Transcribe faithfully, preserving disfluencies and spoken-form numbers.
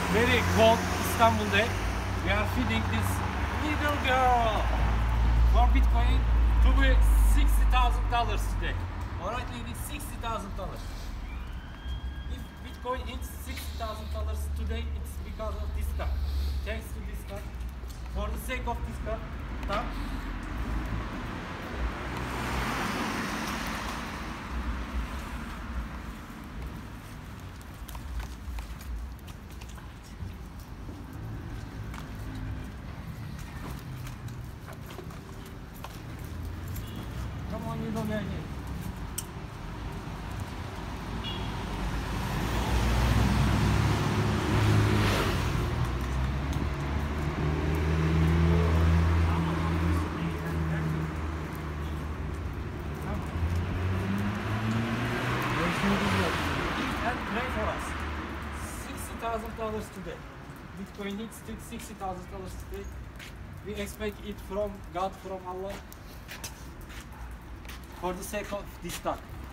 very cold Istanbul day. We are feeding this little girl for Bitcoin to be sixty thousand dollars today. Alright ladies, sixty thousand dollars. If Bitcoin hits sixty thousand dollars today, it's because of this stock. Thanks to this stock. For the sake of this stock, come on, you don't get it. And pray for us. sixty thousand dollars today. Bitcoin hits sixty thousand dollars today. We expect it from God, from Allah, for the sake of this stock.